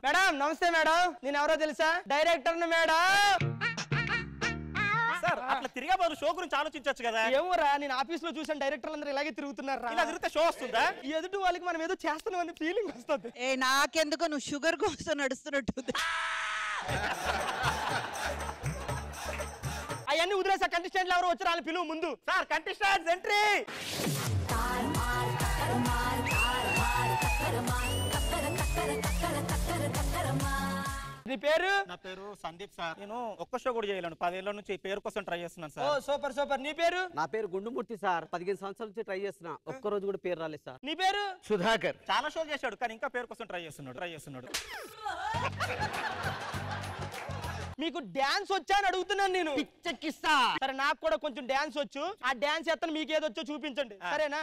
Madam నమస్తే madam, నేను ఎవరో తెలుసా? Director madam. సార్ అట్లా తిరిగే బదులు షో గురించి ఆలోచించవచ్చు కదా. ఏమోరా, నేను ఆఫీస్ లో చూసాను డైరెక్టర్లు అందరూ ఇలాగే తిరుగుతున్నారు. ఇలా తిరిగితే షో వస్తుందా? ఎదుటి వాళ్ళకి మనం ఏదో చేస్తున్నామని ఫీలింగ్ వస్తుంది. నాకెందుకో నువ్వు షుగర్ కోసం నడుస్తున్నట్టు. అవన్నీ వదిలేసా. కంటెస్టెంట్లు ఎవరు వచ్చారు వాళ్ళని పిలువు ముందు. Sir contestants entry. నీ పేరు? నా పేరు సందీప్ సార్. నేను ఒక్క షో కూడా చేయలేను. 10 ఏళ్ల నుంచి పేరు కోసం ట్రై చేస్తున్నాను సార్. ఓ సూపర్ సూపర్. నీ పేరు? నా పేరు గుండుమూర్తి సార్. 15 సంవత్సరాల నుంచి ట్రై చేస్తున్నా, ఒక్క రోజు కూడా పేరు రాలేదు సార్. నీ పేరు? సుధాకర్. చాలా షోలు చేశాడు కానీ ఇంకా పేరు కోసం ట్రై చేస్తున్నాడు. మీకు డాన్స్ వచ్చా అని అడుగుతున్నాను నేను. పిచ్చెక్కిస్తా. సరే నాకు కూడా కొంచెం డాన్స్ వచ్చు. ఆ డాన్స్ ఎత్తను మీకు ఏదొచ్చో చూపించండి, సరేనా?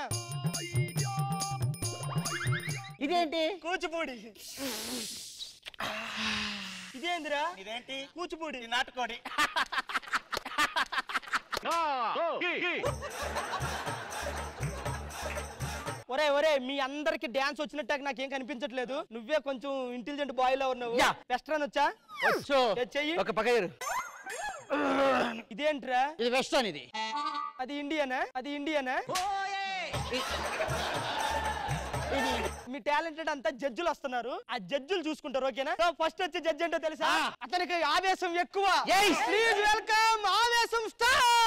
ఇదేంటి? కూచిపూడి. ఇదేందిరా? ఇదేంటి? కూచిపూడి. నాటుకోడి. ఒరే ఒరే, మీ అందరికి డాన్స్ వచ్చినట్టు నాకేం కనిపించట్లేదు. నువ్వే కొంచెం ఇంటెలిజెంట్ బాయ్ లో ఉన్నావు. వెస్ట్రన్ వచ్చా? చెయ్యి. ఒక పకైరు. ఇదేంట్రా? ఇది వెస్టర్న్. ఇది అది ఇండియనా? అది ఇండియనా? మీ టాలెంటెడ్ అంతా జడ్జులు వస్తున్నారు, ఆ జడ్జులు చూసుకుంటారు. ఓకేనా? ఫస్ట్ వచ్చే జడ్జి ఏంటో తెలుసా? అతనికి ఆవేశం ఎక్కువ. ప్లీజ్ వెల్కమ్ ఆవేశం స్టార్.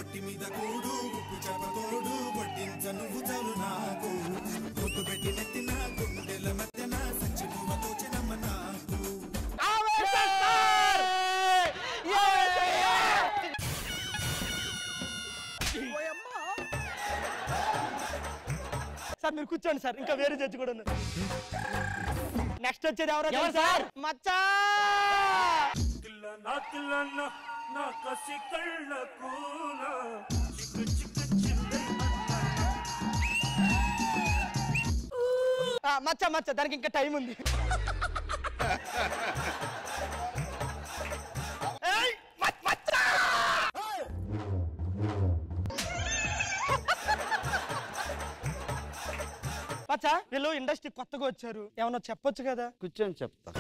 సార్ మీరు కూర్చోండి సార్, ఇంకా వేరే జడ్జి కూడా ఉన్నారు. నెక్స్ట్ వచ్చేది ఎవరో సార్? మచ్చా. మచ్చా మచ్చా, దానికి ఇంకా టైం ఉంది. మచ్చా, వీళ్ళు ఇండస్ట్రీ కొత్తగా వచ్చారు, ఏమన్నా చెప్పొచ్చు కదా? కూర్చొని చెప్తా.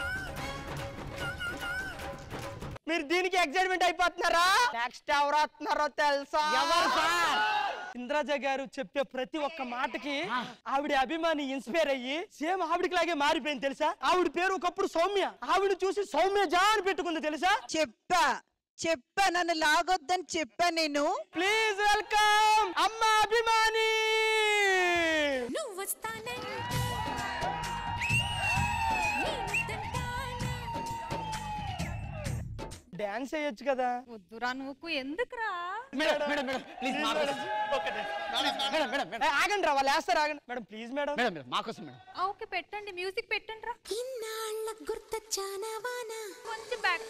మీరు దీనికి ఎక్సైట్మెంట్ అయిపోతున్నారా? నెక్స్ట్ ఎవరు వస్తున్నారో తెలుసా? ఇంద్రాజ గారు చెప్పే ప్రతి ఒక్క మాటకి ఆవిడ అభిమాని ఇన్స్పైర్ అయ్యి సేమ్ ఆవిడకి లాగే మారిపోయింది తెలుసా? ఆవిడ పేరు ఒకప్పుడు సౌమ్య, ఆవిడ చూసి సౌమ్య జా అని పెట్టుకుంది తెలుసా? చెప్పా నన్ను లాగొద్దని చెప్పా నేను. ప్లీజ్ వెల్కమ్ అమ్మ అభిమాని. డాన్స్ చేయొచ్చు కదా? వద్దురా నువ్వు, ఎందుకురా? ఆగండి రా, వాళ్ళు వేస్తారు. ఆగండి మేడం, ప్లీజ్ మేడం. మాకోసం మేడం. ఓకే పెట్టండి, మ్యూజిక్ పెట్టండి రా. కొంచెం బ్యాక్.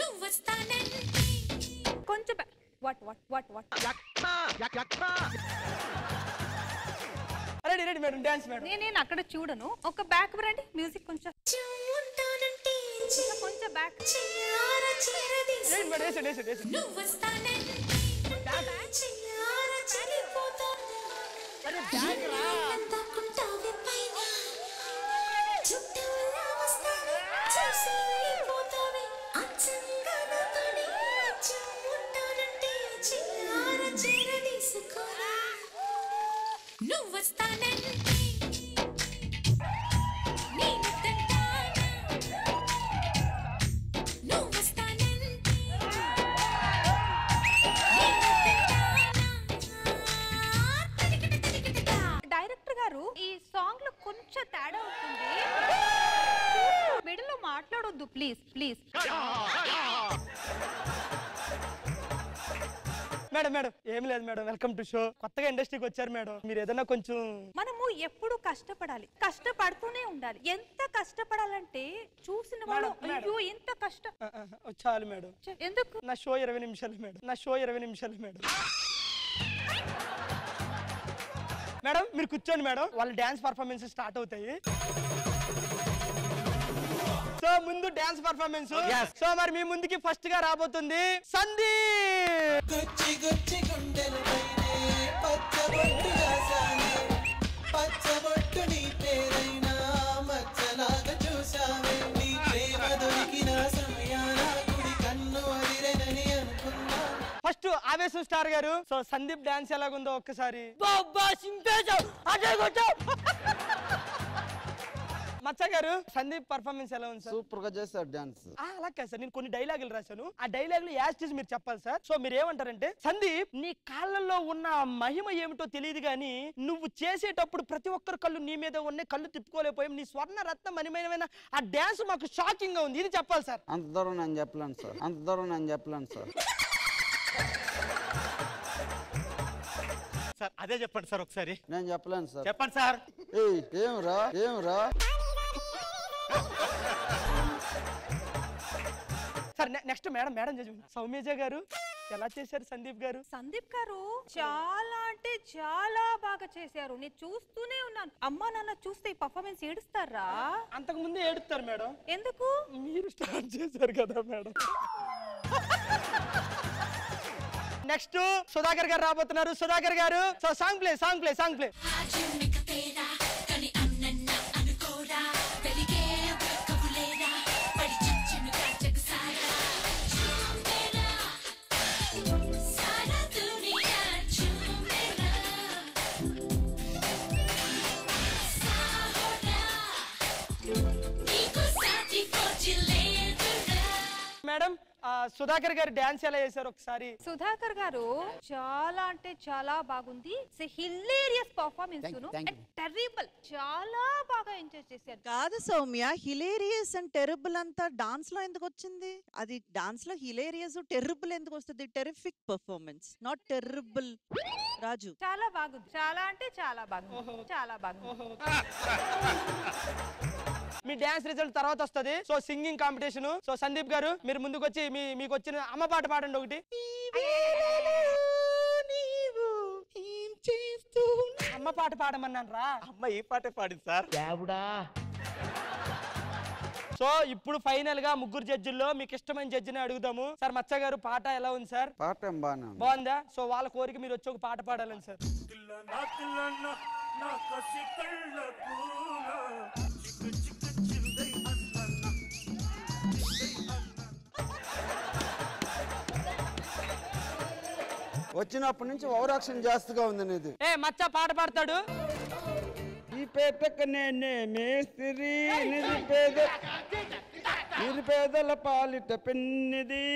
కొంచెం back. What ready ready madam, dance madam. నేను అక్కడ చూడను, ఒక బ్యాక్ రండి. మ్యూజిక్ కొంచెం కొంచెం బ్యాక్. డైరెక్టర్ గారు, ఈ సాంగ్ లో కొంచెం తేడా అవుతుంది, మిడిల్లో మాట్లాడొద్దు ప్లీజ్ ప్లీజ్. మేడం మేడం, ఏం లేదు మేడం, వెల్కమ్ టు షో. కొత్తగా ఇండస్ట్రీకి వచ్చారు మేడం, మీరు ఏదైనా కొంచెం. మనము ఎప్పుడు కష్టపడాలి, కష్టపడుతూనే ఉండాలి. ఎంత కష్టపడాలంటే చూసిన వాళ్ళు అయ్యో ఎంత కష్టం. చాలు మేడం. ఎందుకు? నా షో 20 నిమిషాలు మేడం, నా షో 20 నిమిషాలు మేడం. మేడం మీరు కూర్చోండి మేడం, వాళ్ళ డాన్స్ పర్ఫార్మెన్స్ స్టార్ట్ అవుతాయి. సో ముందు డాన్స్ పర్ఫార్మెన్స్. సో మరి మీ ముందుకి ఫస్ట్ గా రాబోతుంది సందీప్. పచ్చబొట్టు నీ పేరైనా మచ్చలాగా చూసావే. ఫస్ట్ ఆవేశం స్టార్ గారు. సో సందీప్ డాన్స్ ఎలాగుందో ఒక్కసారి. మచ్చ గారు సందీప్ పర్ఫార్మెన్స్ ఎలా ఉంది సార్? సూపర్ గా చేశారు డాన్స్. అలా కాదు సార్, నేను కొన్ని డైలాగులు రాశాను. ఆ డైలాగులు యాస్టీస్ మీరు చెప్పాలి సార్. సో మీరు ఏమంటారంటే, సందీప్ నీ కాళ్ళల్లో ఉన్న మహిమ ఏమిటో తెలియదు గానీ నువ్వు చేసేటప్పుడు ప్రతి ఒక్కరు కళ్ళు నీ మీద ఉన్నాయి, కళ్ళు తిప్పుకోలేకపోయాం. నీ స్వర్ణ రత్న మణిమయమైన ఆ డాన్స్ మాకు షాకింగ్ గా ఉంది, ఇది చెప్పాలి సార్. అంత దూరం నేను చెప్పలేను సార్, అంత దూరం నేను చెప్పలేను సార్. సార్ అదే చెప్పండి సార్ ఒకసారి. నేను చెప్పలేను సార్. చెప్పండి సార్. ఏమిరా ఏమిరా సార్ నెక్స్ట్ మేడం సౌమ్యజ గారు ఎలా చేశారు సందీప్ గారు? సందీప్ గారు చాలా అంటే చాలా బాగా చేశారు. నేను చూస్తూనే ఉన్నాను. అమ్మా నాన్న చూస్తే ఈ పర్ఫార్మెన్స్ ఏడుస్తారా? అంతకు ముందే ఏడుస్తారు మేడం. ఎందుకు? మీరు స్టార్ట్ చేశారు కదా మేడం. నెక్స్ట్ సుధాకర్ గారు రాబోతున్నారు. సుధాకర్ గారు so song play. Madam Sudhakar గారు డాన్స్ ఎలా చేశారు ఒకసారి? సుధాకర్ గారు చాలా అంటే చాలా బాగుంది. హిలేరియస్ పర్ఫార్మెన్స్, టెర్రిబుల్, చాలా బాగా ఎంజాయ్ చేశారు. కాదు సౌమ్య, హిలేరియస్ అండ్ టెర్రిబుల్ అంతా డాన్స్ లో ఎందుకు వచ్చింది? అది డాన్స్ లో హిలేరియస్ టెర్రిబుల్ ఎందుకు వస్తుంది? Terrific performance, not terrible. Raju చాలా బాగుంది, చాలా అంటే చాలా బాగుంది, చాలా బాగుంది. మీ డాన్స్ రిజల్ట్ తర్వాత వస్తుంది. So singing competition. So Sandeep గారు మీరు ముందుకు వచ్చి మీకు వచ్చిన అమ్మ పాట పాడండి ఒకటి. అమ్మ పాట పాడమన్నాను రా. అమ్మ ఈ పాటే పాడింది సార్. సో ఇప్పుడు ఫైనల్ గా ముగ్గురు జడ్జిల్లో మీకు ఇష్టమైన జడ్జిని అడుగుదాము. సార్ మచ్చ గారు పాట ఎలా ఉంది సార్? పాట ఏం బాగుందా? సో వాళ్ళ కోరిక మీరు వచ్చి ఒక పాట పాడాలని సార్. వచ్చినప్పటి నుంచి ఓవరాక్షన్ జాస్తిగా ఉంది నీది. మచ్చ పాట పాడతాడు. ఈ పేటకు నేనే మేస్త్రి, నిరుపేదల పాలిట పెన్నిది.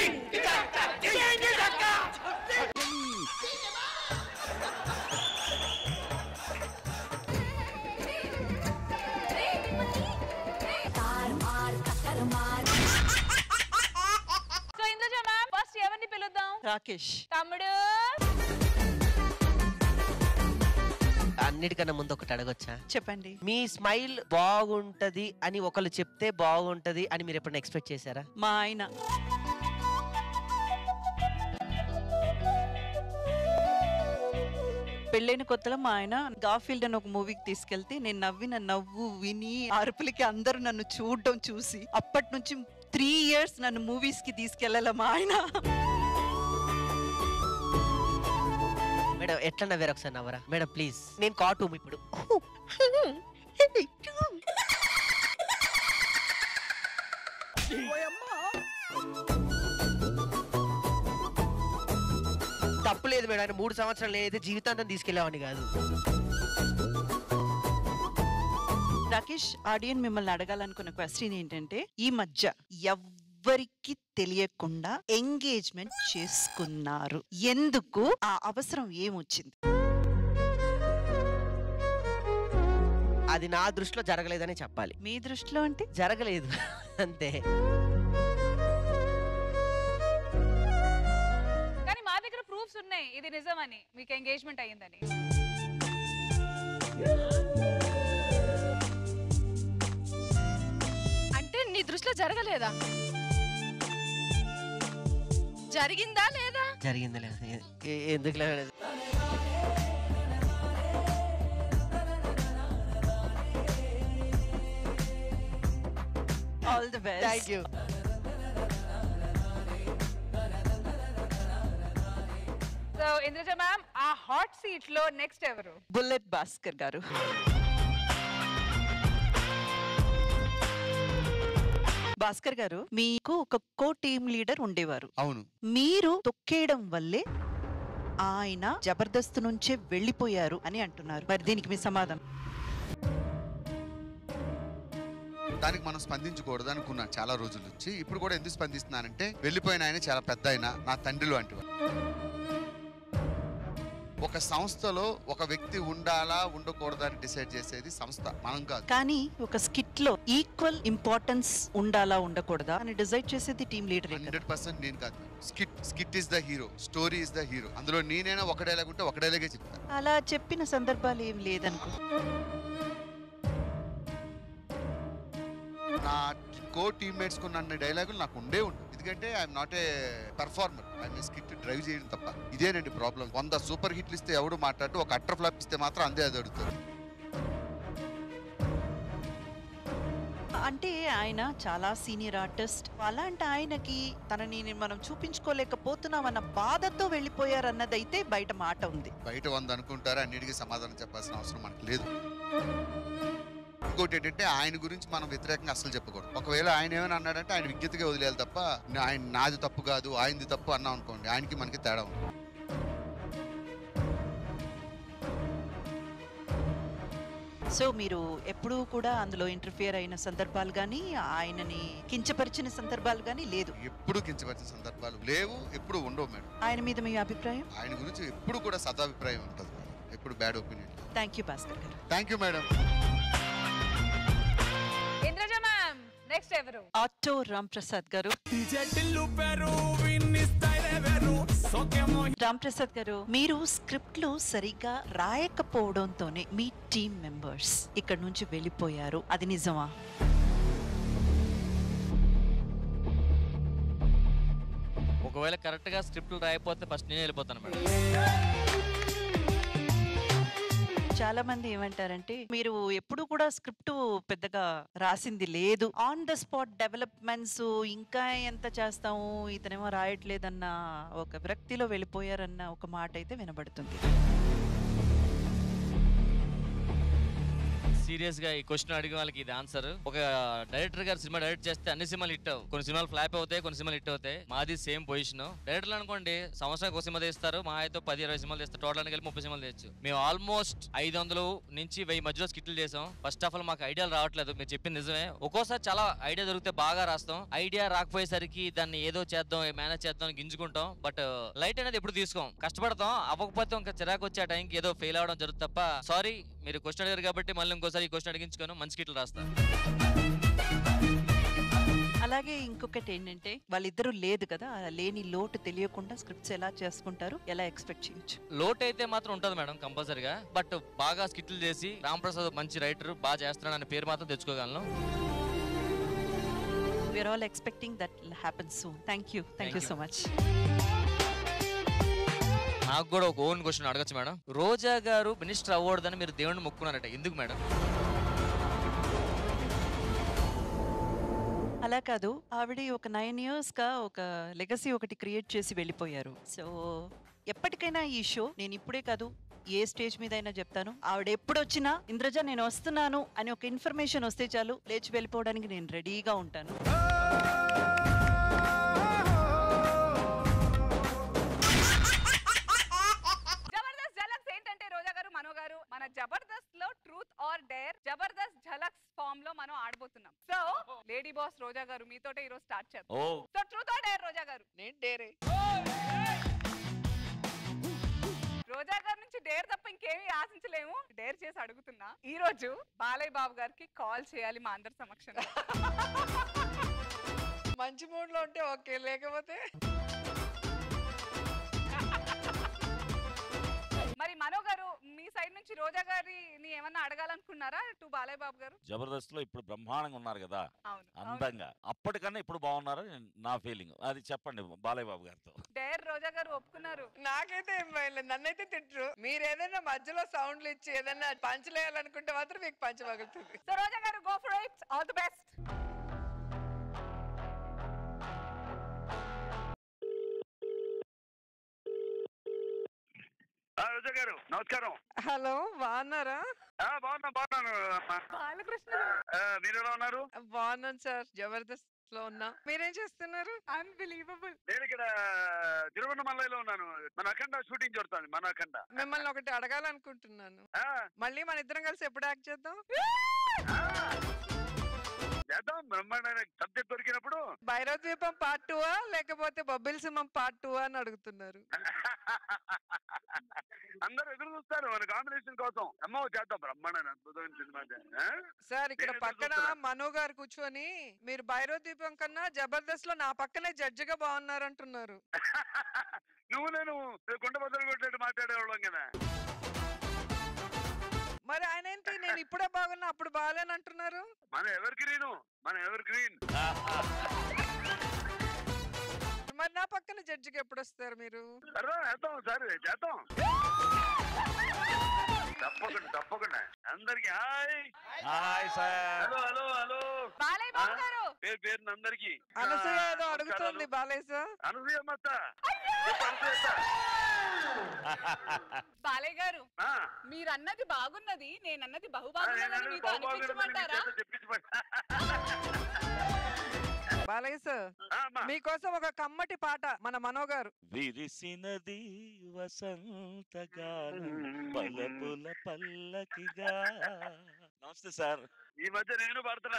రాకేష్ తమ్ముడు. అన్నిటికన్నా ముందు ఒకటి అడగొచ్చా? చెప్పండి. మీ స్మైల్ బాగుంటది అని ఒకళ్ళు చెప్తే బాగుంటది అని మీరు ఎప్పుడైనా ఎక్స్పెక్ట్ చేశారా? మా ఆయన పెళ్ళైన కొత్తలో మా ఆయన గాఫీల్డ్ అని ఒక మూవీకి తీసుకెళ్తే నేను నవ్విన నవ్వు విని అరుపులకి అందరూ నన్ను చూడడం చూసి అప్పటి నుంచి 3 years నన్ను మూవీస్ కి తీసుకెళ్ళాల మా ఆయన. మేడం ఎట్లా నవ్వారు ఒకసారి నవ్వరా మేడం ప్లీజ్? నేను కాటు ఇప్పుడు తప్పులేదు మేడం. ఆయన 3 సంవత్సరాలు ఏదైతే జీవితాంతం తీసుకెళ్ళేవాడిని కాదు. రాకేష్, ఆడియన్ మిమ్మల్ని అడగాలనుకున్న క్వశ్చన్ ఏంటంటే, ఈ మధ్య ఎవ్వరికి తెలియకుండా ఎంగేజ్మెంట్ చేసుకున్నారు, ఎందుకు? ఆ అవసరం ఏమొచ్చింది? అది నా దృష్టిలో జరగలేదని చెప్పాలి. మీ దృష్టిలో అంటే? జరగలేదు అంతే. కానీ మా దగ్గర ప్రూఫ్స్ ఉన్నాయి ఇది నిజమని, మీకు ఎంగేజ్మెంట్ అయ్యిందని. అంటే నీ దృష్టిలో జరగలేదా? జరిగిందా లేదా? జరిగింది లేదు. ఎందుకు లేదు? All the best. Thank you. So Indraja ma'am, ఆ హాట్ సీట్ లో నెక్స్ట్ ఎవరు? బుల్లెట్ భాస్కర్ గారు. భాస్కర్ గారు, మీకు ఒక కో టీమ్ లీడర్ ఉండేవారు. అవును. మీరు తొక్కేయడం వల్లే ఆయన జబర్దస్త్ నుంచే వెళ్ళిపోయారు అని అంటున్నారు. మరి దీనికి మీ సమాధానం? దానికి మనం స్పందించకూడదు అనుకున్నాను చాలా రోజుల నుంచి. ఇప్పుడు కూడా ఎందుకు స్పందిస్తున్నానంటే, వెళ్ళిపోయిన ఆయన చాలా పెద్ద ఆయన, నా తండ్రి లాంటి వాడు. ఒక సంస్థలో ఒక వ్యక్తి ఉండాలా ఉండకూడదని డిసైడ్ చేసేది సంస్థ, మనం కాదు. కానీ ఒక స్కిట్ లో ఈక్వల్ ఇంపార్టెన్స్ ఉండాలా ఉండకూడదా అని డిసైడ్ చేసేది టీమ్ లీడర్. 100% నేను కాదు. Skit is the hero, story is the hero. అందులో నేనైనా ఒక డైలాగ్ ఉంటే ఒక డైలాగే చెప్తాను. అలా చెప్పిన సందర్భాలు ఏం లేదనుకో. నా కో టీమ్మేట్స్ కు అన్ని డైలాగులు నాకు ఉండే ఉండవు. ఎందుకంటే I'm not a performer, I'm a skit drive చేయడం తప్ప. ఇదేనండి ప్రాబ్లం. 100 సూపర్ హిట్లు ఇస్తే ఎవడు మాట్లాడు, ఒక అట్టర్ ఫ్లాప్ ఇస్తే మాత్రం అందే అది అడుగుతాడు. అంటే ఆయన చాలా సీనియర్ ఆర్టిస్ట్. అలాంటి ఆయనకి తనని మనం చూపించుకోలేకపోతున్నాం అన్న బాధతో వెళ్ళిపోయారన్నదైతే బయట మాట ఉంది. బయట 100 అనుకుంటారు, అన్నిటికీ సమాధానం చెప్పాల్సిన అవసరం మనకు లేదు. ఇంకోటి ఏంటంటే, ఆయన గురించి మనం వ్యతిరేకంగా అసలు చెప్పకూడదు. ఒకవేళ ఆయన ఏమైనా అన్నాడంటే ఆయన విజ్ఞతగా వదిలేయాలి తప్ప, ఆయన నాది తప్పు కాదు ఆయనది తప్పు అన్నాం అనుకోండి, ఆయనకి మనకి తేడా ఉంది. సో మీరు ఎప్పుడూ కూడా అందులో ఇంటర్ఫియర్ అయిన సందర్భాలు కానీ, ఆయనని కించపరిచిన సందర్భాలు కానీ లేదు? ఎప్పుడు కించపరిచిన సందర్భాలు లేవు, ఎప్పుడు ఉండవు మేడం. ఆయన మీద మీ అభిప్రాయం? ఆయన గురించి ఎప్పుడు కూడా సదాభిప్రాయం ఉంటుంది, ఎప్పుడు bad opinion. Thank you Bhaskar గారు. Thank you madam. Indraja ma'am, next ఎవరు? ఆటో రాంప్రసాద్ గారు. రాంప్రసాద్ గారు, మీరు స్క్రిప్ట్ లో సరిగ్గా రాయకపోవడంతోనే మీ టీమ్ మెంబర్స్ ఇక్కడ నుంచి వెళ్ళిపోయారు, అది నిజమా? ఒకవేళ కరెక్ట్ గా స్క్రిప్ట్ రాయకపోతే ఫస్ట్ నేను వెళ్ళిపోతాను మేడం. చాలా మంది ఏమంటారంటే, మీరు ఎప్పుడు కూడా స్క్రిప్ట్ పెద్దగా రాసింది లేదు, ఆన్ ద స్పాట్ డెవలప్మెంట్స్ ఇంకా ఎంత చేస్తాము, ఇతనేమో రాయట్లేదన్న ఒక విరక్తిలో వెళ్ళిపోయారన్న ఒక మాట అయితే వినబడుతుంది. సీరియస్ గా ఈ క్వశ్చన్ అడిగిన వాళ్ళకి ఇది ఆన్సర్. ఒక డైరెక్టర్ గారు సినిమా డైరెక్ట్ చేస్తే అన్ని సినిమాలు హిట్ అవు, కొన్ని సినిమాలు ఫ్లాప్ అవుతాయి, కొన్ని సినిమాలు హిట్ అవుతాయి. మాది సేమ్ పొజిషన్. డైరెక్టర్లు అనుకోండి, సంవత్సరానికి ఒక సినిమా తీస్తారు, మా అయితే 10-20 సినిమాలు తీస్తారు, టోటల్ కలిపి 30 సినిమాలు తీయచ్చు. మేము ఆల్మోస్ట్ 500 నుంచి 1000 మధ్యలో స్కిట్లు చేసాం. ఫస్ట్ ఆఫ్ ఆల్ మాకు ఐడియాలు రావట్లేదు, మీరు చెప్పింది నిజమే. ఒక్కోసారి చాలా ఐడియా దొరికితే బాగా రాస్తాం, ఐడియా రాకపోయేసరికి దాన్ని ఏదో చేద్దాం, మేనేజ్ చేద్దాం అని గింజుకుంటాం. బట్ లైట్ అనేది ఎప్పుడు తీసుకోం, కష్టపడతాం. అవ్వకపోతే ఇంకా చిరాకు వచ్చే టైంకి ఏదో ఫెయిల్ అవడం జరుగుతుంది తప్ప. సారీ, మీరు క్వశ్చన్ అడిగారు కాబట్టి మళ్ళీ ఇంకోసారి ఈ క్వశ్చన్ అడిగించుకోను, మంచి స్కిట్లు రాస్తాను. అలాగే ఇంకొకటి ఏంటంటే, వాళ్ళిద్దరూ లేదు కదా, లేని లోటు తెలియకుండా స్క్రిప్ట్స్ ఎలా చేసుకుంటారు, ఎలా ఎక్స్పెక్ట్ చేయొచ్చు? లోట్ అయితే మాత్రం ఉంటుంది మేడం కంపల్సరీగా. బట్ బాగా స్కిట్లు చేసి రాంప్రసాద్ మంచి రైటర్, బాగా చేస్తున్నాడు అనే పేరు మాత్రం తెచ్చుకోగలను. We're all expecting that will happen soon. Thank you so much. నాకు కూడా ఒక ఓన్ క్వశ్చన్ అడగచ్చు మేడం. రోజా గారు మినిస్టర్ అవ్వకూడదని మీరు దేవుడిని మొక్కున్నారట, ఎందుకు మేడం? అలా కాదు, ఆవిడ ఒక 9 years గా ఒక లెగసీ ఒకటి క్రియేట్ చేసి వెళ్ళిపోయారు. సో ఎప్పటికైనా ఈ షో, నేను ఇప్పుడే కాదు ఏ స్టేజ్ మీద అయినా చెప్తాను, ఆవిడ ఎప్పుడు వచ్చినా ఇంద్రజ నేను వస్తున్నాను అని ఒక ఇన్ఫర్మేషన్ వస్తే చాలు, లేచి వెళ్ళిపోవడానికి నేను రెడీగా ఉంటాను. మన జబర్దస్త్ లో truth or dare Jabardasth Jhalaks form లో మనం ఆడబోతున్నాం. సో లేడీ బాస్ రోజా గారు మీతోటే ఈరోజు స్టార్ట్ చేద్దాం. So truth or dare Roja గారు? నేను డేరే. రోజా గారి నుంచి డేర్ తప్ప ఇంకేమీ ఆశించలేము. డేర్ చేసి అడుగుతున్నా, ఈ రోజు బాలయ్య బాబు గారికి కాల్ చేయాలి మా అందరి సమక్షంలో. మంచి మూడ్ లో ఉంటే ఓకే, లేకపోతే మరి మనో గారు, మీ సైడ్ నుంచి రోజా గారిని ఏమన్నా అడగాలనుకున్నారా టు బాలయ్య బాబు గారు? జబర్దస్త్ లో ఇప్పుడు బ్రహ్మాండంగా ఉన్నారు కదా, అవును, అందంగా. అప్పటికన్నా ఇప్పుడు బాగున్నారని నా ఫీలింగ్. అది చెప్పండి బాలయ్య బాబు గారితో. డేర్ రోజా గారు ఒప్పుకున్నారు. నాకైతే ఏం భయం, నన్నైతే తిట్టరు. మీరు ఏదైనా మధ్యలో సౌండ్లు ఇచ్చి ఏదైనా పంచలేయాలనుకుంటే మాత్రం మీకు పంచ పగులుతుంది. సో రోజా గారు, go for it, all the best. Roja గారు నమస్కారం. హలో, బాగున్నారా? బాగున్నాను. బాలకృష్ణ మీరు ఎలా ఉన్నారు? బాగున్నాను సార్. జబర్దస్త్ లో ఉన్నా. మీరేం చేస్తున్నారు? అన్బిలీవబుల్. నేను ఇక్కడ తిరువన్నమలైలో ఉన్నాను. మన అఖండ షూటింగ్ జరుగుతుంది. మన అఖండ. మిమ్మల్ని ఒకటి అడగాలనుకుంటున్నాను. మళ్ళీ మన ఇద్దరం కలిసి ఎప్పుడు యాక్ట్ చేద్దాం? చేద్దాం. బ్రహ్మాండమైన సబ్జెక్ట్ దొరికినప్పుడు. భైరవ ద్వీపం పార్ట్ 2 లేకపోతే బొబ్బిలి సింహం పార్ట్ 2 అని అడుగుతున్నారు. అందరూ ఎదురు చూస్తారు మన కాంబినేషన్ కోసం. అమ్మో చేద్దాం. బ్రహ్మాండమైన అద్భుతమైన సినిమా. సార్ ఇక్కడ పక్కన మనో గారు కూర్చొని మీరు భైరవ ద్వీపం కన్నా జబర్దస్త్ లో నా పక్కనే జడ్జిగా బాగున్నారు అంటున్నారు. నువ్వు నేను కొండ బద్దలు కొట్టేట్టు మాట్లాడేవాళ్ళం కదా. మరి ఆయన ఏంటి నేను ఇప్పుడే బాగున్నా అప్పుడు బాగాలేని అంటున్నారు? మన ఎవర్ గ్రీన్. మరి నా పక్కన జడ్జికి ఎప్పుడు వస్తారు మీరు? చేద్దాం. తప్పకుండా అందరికి హాయ్ సార్. హలో పేరు అందరికి. అనసూయ ఏదో అడుగుతుంది బాలయ్య సార్. అనసూయ బాలయ్య గారు మీరు అన్నది బాగున్నది, నేను అన్నది బహుబాగున్నదని మీతో అనిపించమంటారా? బాలయ్య సార్ మీకోసం ఒక కమ్మటి పాట మన మనో గారు. విరిసినది వసంతగానం పల్లపుల పల్లకిగా. నమస్తే సార్. ఈ మధ్య నేను పడుతున్నా.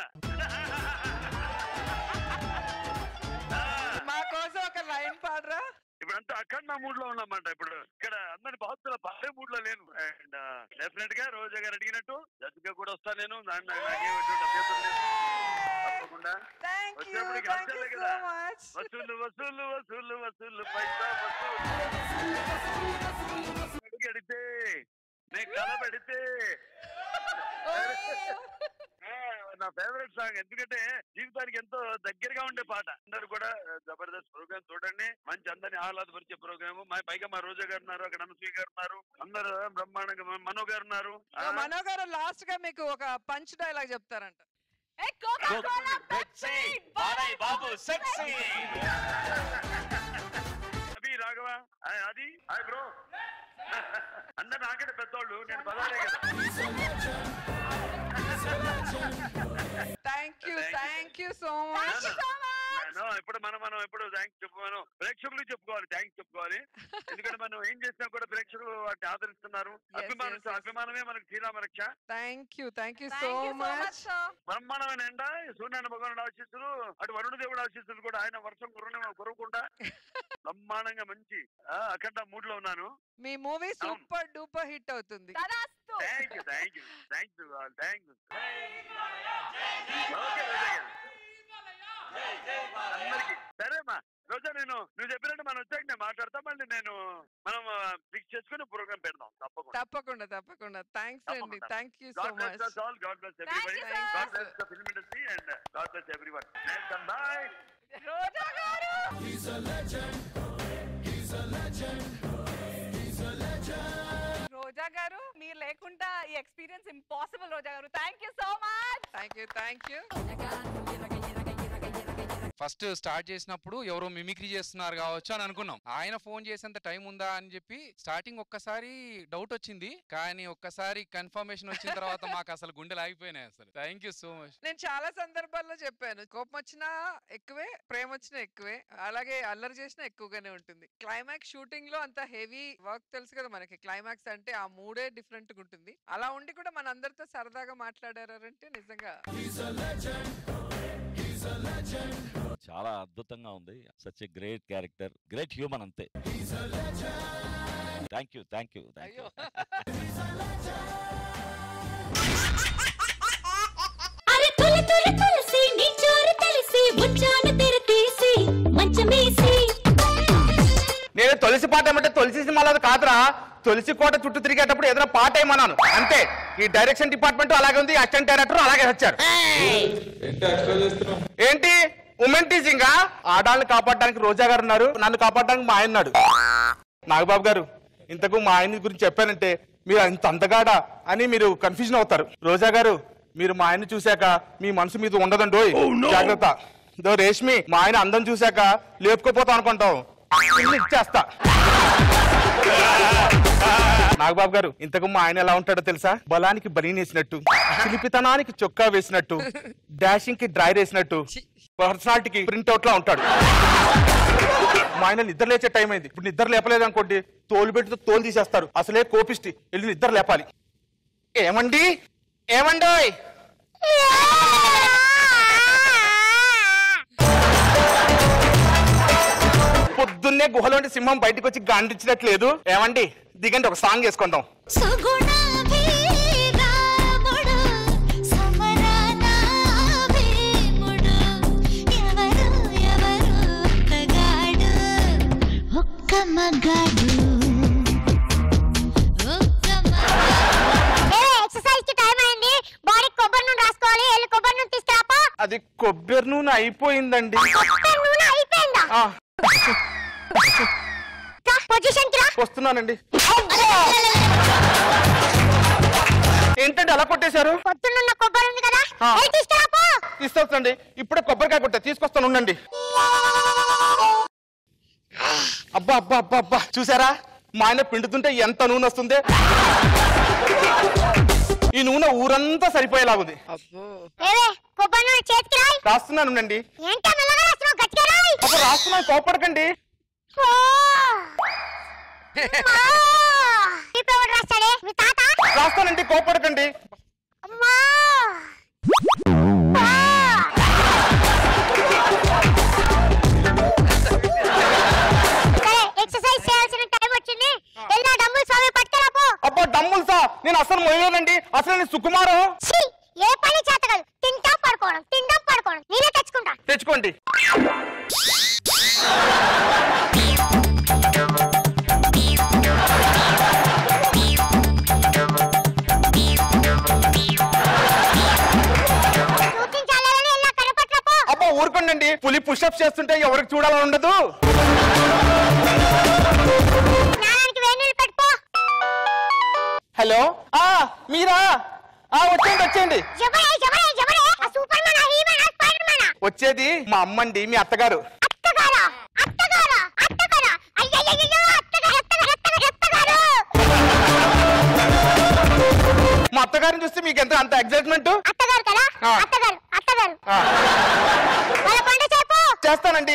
మా కోసం ఒక లైన్ పాడరా. ఇప్పుడంతా అఖండ మూడ్ లో ఉన్నామంట. ఇప్పుడు ఇక్కడ అందరి బాధ్యతల పాడే మూడ్ లో లేను. అండ్ డెఫినెట్ గా రోజా గారు అడిగినట్టు జడ్జిగా కూడా వస్తాను నేను. తప్పకుండా వచ్చేప్పటికి కదా వసూలు పైసా వసూలు అడిగితే నేను కళ పెడితే నా ఫేవరెట్ సాంగ్. ఎందుకంటే జీవితానికి ఎంతో దగ్గరగా ఉండే పాట. అందరూ కూడా జబర్దస్త్ ప్రోగ్రామ్ చూడండి. మంచి అందరిని ఆహ్లాదపరిచే ప్రోగ్రామ్. పైగా మా రోజా గారు ఉన్నారు, అక్కడ అనసూయ గారు ఉన్నారు, అందరూ బ్రహ్మాండంగా. మనో గారు ఉన్నారు. మనో గారు లాస్ట్ గా మీకు ఒక పంచ్ డైలాగ్ చెప్తారంట. అభి రాఘవ అది హాయ్ బ్రో. అందరు నాకంటే పెద్దోళ్ళు, నేను పదాలే కదా. Thank you so much. ఇప్పుడు మనం ఎప్పుడు థ్యాంక్స్ చెప్పుకోను. ప్రేక్షకులు చెప్పుకోవాలి, థ్యాంక్స్ చెప్పుకోవాలి. ఎందుకంటే మనం ఏం చేసినా కూడా ప్రేక్షకులు వాటిని ఆదరిస్తున్నారు. అభిమానమే మనకు శ్రీరామ రక్ష. Thank you so much. బ్రహ్మాండమైన ఎండ, సూర్యనారాయణ భగవానుడు ఆశీస్సులు, అటు వరుణ దేవుడు ఆశీస్సులు కూడా. ఆయన వర్షం కురవకుండా బ్రహ్మాండంగా మంచి అఖండ మూడ్ లో ఉన్నాను. మీ మూవీ సూపర్ డూపర్ హిట్ అవుతుంది. Thank you. అందరికి సరేమ్మా. రోజా నువ్వు చెప్పినట్టు మనం వచ్చాక నేను మాట్లాడతా. మళ్ళీ మనం ఫిక్స్ చేసుకుని ప్రోగ్రామ్ పెడదాం. తప్పకుండా. థ్యాంక్స్ అండి. Thank you so much. God bless everybody. God bless the film industry and God bless everyone. Welcome. Bye. Roja గారు. He's a legend. రోజా గారు మీరు లేకుండా ఈ ఎక్స్పీరియన్స్ ఇంపాసిబుల్. రోజా గారు thank you so much. Thank you. First start చేసినప్పుడు ఎవరో mimicry చేస్తున్నారు కావచ్చు అని అనుకున్నాం. ఆయన ఫోన్ చేసేంత టైం ఉందా అని చెప్పి స్టార్టింగ్ ఒక్కసారి డౌట్ వచ్చింది. కానీ ఒక్కసారి కన్ఫర్మేషన్ వచ్చిన తర్వాత మాకు అసలు గుండెలు ఆగిపోయినాయి అసలు. Thank you so much. నేను చాలా సందర్భాల్లో చెప్పాను, కోపం వచ్చినా ఎక్కువే, ప్రేమ వచ్చినా ఎక్కువే, అలాగే అల్లరి చేసినా ఎక్కువగానే ఉంటుంది. క్లైమాక్స్ షూటింగ్ లో అంత హెవీ వర్క్ తెలుసు కదా మనకి. క్లైమాక్స్ అంటే ఆ మూడే డిఫరెంట్ గా ఉంటుంది. అలా ఉండి కూడా మన అందరితో సరదాగా మాట్లాడారంటే నిజంగా చాలా అద్భుతంగా ఉంది. Such a great character, great human అంతే. Thank you. నేను తులసి పాట ఏమంటే తులసి సినిమాలో కాదురా, తులసి కోట చుట్టూ తిరిగేటప్పుడు ఏదైనా పాట ఏమన్నాను అంతే. ఈ డైరెక్షన్ డిపార్ట్మెంట్ అలాగే ఉంది, అసిస్టెంట్ డైరెక్టర్ అలాగే వచ్చారు. ఏంటి ఉమెన్ టీచింగ్? ఆడాళ్ళని కాపాడడానికి రోజా గారు ఉన్నారు, నన్ను కాపాడడానికి మా ఆయన ఉన్నాడు. నాగబాబు గారు ఇంతకు మా ఆయన గురించి చెప్పానంటే మీరు ఇంత అందగాడా అని మీరు కన్ఫ్యూజన్ అవుతారు. రోజా గారు మీరు మా ఆయన చూశాక మీ మనసు మీద ఉండదండో, జాగ్రత్త. ఇదో రేష్మి, మా ఆయన అందం చూశాక లేపుకోపోతాం అనుకుంటాం, ఇచ్చేస్తా. నాగబాబు గారు ఇంతకు మా ఆయన ఎలా ఉంటాడో తెలుసా? బలానికి బలీనేసినట్టు, చిలిపితనానికి చొక్కా వేసినట్టు, డాషింగ్ కి డ్రైర్ వేసినట్టు, పర్సనాలిటీకి ప్రింట్అవుట్ లా ఉంటాడు. మా ఆయన నిద్ర లేచే టైం అయింది. ఇప్పుడు నిద్ర లేపలేదు అనుకోండి, తోలు పెట్టి తోలు తీసేస్తారు. అసలే కోపిష్టి, వెళ్ళి నిద్ర లేపాలి. ఏమండి ఏమండోయ్, పొద్దున్నే గుహలోంటి సింహం బయటకు వచ్చి గాండిచ్చినట్లేదు. ఏమండి దిగండి, ఒక సాంగ్ వేసుకుందాం. అది కొబ్బరి నూనె అయిపోయిందండి. వస్తున్నానండి. ఏంటండి అలా కొట్టేశారు? తీసుకొచ్చండి, ఇప్పుడే కొబ్బరికాయ కొట్టా, తీసుకొస్తాను ఉండండి. అబ్బా అబ్బా అబ్బా అబ్బా, చూసారా మా ఆయన పిండుతుంటే ఎంత నూనె వస్తుంది. ఈ నూనె ఊరంతా సరిపోయేలాగుంది. రాస్తున్నాను ఉండండి. అప్పుడు రాస్తున్నాను, కోపడకండి. రాస్తానండి, కోపడకండి. అబ్బా డమ్ముల్సా, నేను అసలు మొయ్యలేనండి. అసలు నేను సుకుమారం. ఏ పని చేతగలదు, తింటాం పడుకోవడం, తింటాం పడుకోవడం. నేనే తెచ్చుకుంటా. తెచ్చుకోండి. అబ్బా ఊరుకోండి, పులి పుషప్ చేస్తుంటే ఎవరికి చూడాలని ఉండదు. హలో, మీరా? వచ్చేయండి వచ్చేయండి. వచ్చేది మా అమ్మండి, మీ అత్తగారు. మా అత్తగారిని చూస్తే మీకు ఎంత అంత ఎగ్జైట్మెంట్? చేస్తానండి.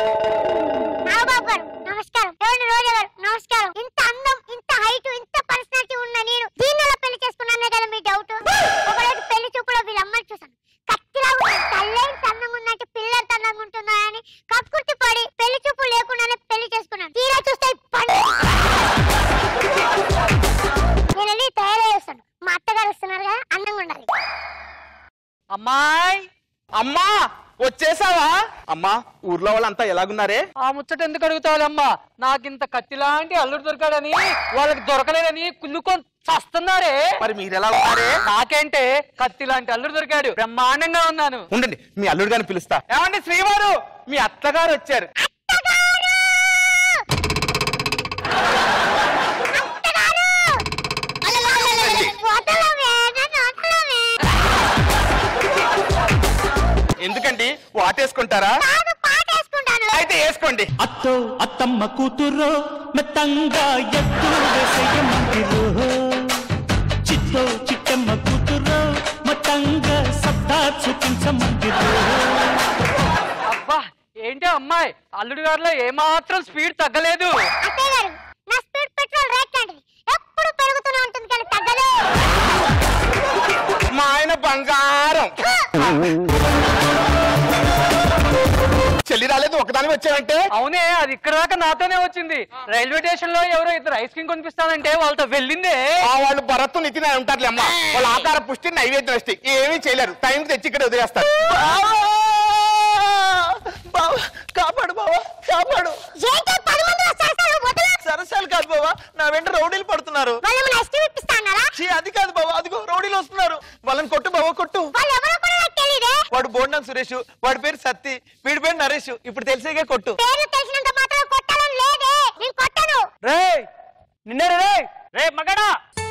నమస్కారం. ఇంత అందం, ఇంత హైట్, ఇంత పర్సనాలిటీ ఉన్న నేను దీనిలో పెళ్లి చేసుకున్నానే కదా మీ డౌట్. ఒకరోజు పెళ్లి చూపులో వీళ్ళమ్మని చూసాను. కత్తిలా ఉన్నాడు, తల్లేని సన్నంగా ఉన్నట్టు పిల్లలు సన్నంగా ఉంటున్నారని కక్కుర్తి పడి పెళ్లి చూపు లేకుండానే పెళ్లి చేసుకున్నాను. తీరా చూస్తే నేను వెళ్ళి తయారై వస్తాను. మా అత్తగారు వస్తున్నారు కదా, అందంగా ఉండాలి. అమ్మాయి, అమ్మా వచ్చేసావా? అమ్మా ఊర్లో వాళ్ళంతా ఎలాగున్నారే? ఆ ముచ్చట ఎందుకు అడుగుతావులమ్మా? నాకింత కత్తి లాంటి అల్లుడు దొరకాడని వాళ్ళకి దొరకలేదని కుళ్ళుకొని చస్తున్నారే. మరి మీరు ఎలా ఉన్నారే? నాకేంటే కత్తి లాంటి అల్లుడు దొరికాడు, బ్రహ్మాండంగా ఉన్నాను. ఉండండి, మీ అల్లుడు గారిని పిలుస్తా. ఏమండి శ్రీవారు, మీ అత్తగారు వచ్చారు. ఎందుకండి వాటేసుకుంటారా? అయితే వేసుకోండి. అత్తో అత్తమ్మ కూతురో మెత్తంగా ఎత్తు వేసేయమంటిరో, చిత్తో చిట్టమ్మ కూతురో మొత్తంగా సత్తా చూపించమంటిరో. అబ్బా ఏంటి అమ్మాయి, అల్లుడు గారిలో ఏమాత్రం స్పీడ్ తగ్గలేదు. మా ఆయన బంగారం. చెల్లి రాలేదు, ఒకదాని వచ్చానంటే. అవునే, అది ఇక్కడ దాకా నాతోనే వచ్చింది. రైల్వే స్టేషన్ లో ఎవరో ఇద్దరు ఐస్ క్రీమ్ కొనిపిస్తానంటే వాళ్ళతో వెళ్ళిందే. వాళ్ళు భరత్ నితిన్ అని ఉంటారులే అమ్మ. వాళ్ళ ఆకార పుష్టి నైవేద్యం వస్తాయి, ఏమీ చేయలేరు. టైం తెచ్చి ఇక్కడ వదిలేస్తారు. కాపాడు బావా, కాపాడు. సరసాలు కాదు బావా, నా వెంట రౌడీలు పడుతున్నారు. అది కాదు బావా, అదిగో రౌడీలు వస్తున్నారు. వాళ్ళని కొట్టు బావా, కొట్టు. వాడు బోండం సురేష్, వాడి పేరు సత్తి, వీడి పేరు నరేష్. ఇప్పుడు తెలిసేగా కొట్టు. రే నిన్నే రే, రే మగడా.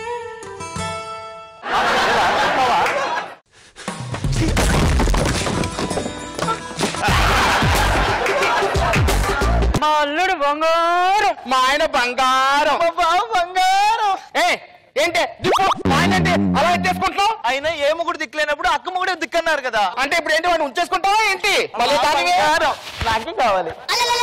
మా అల్లుడు మా ఆయన బంగారం. బంగారం. ఏంటి మా ఆయన అంటే అలా ఎత్తేసుకుంటున్నావు? అయినా ఏ మొగుడు దిక్కులేనప్పుడు అక్క మొగుడే దిక్కన్నారు కదా. అంటే ఇప్పుడు ఏంటి వాడిని ఉంచేసుకుంటావా ఏంటి? మళ్ళీ దానివే నాకేం కావాలి?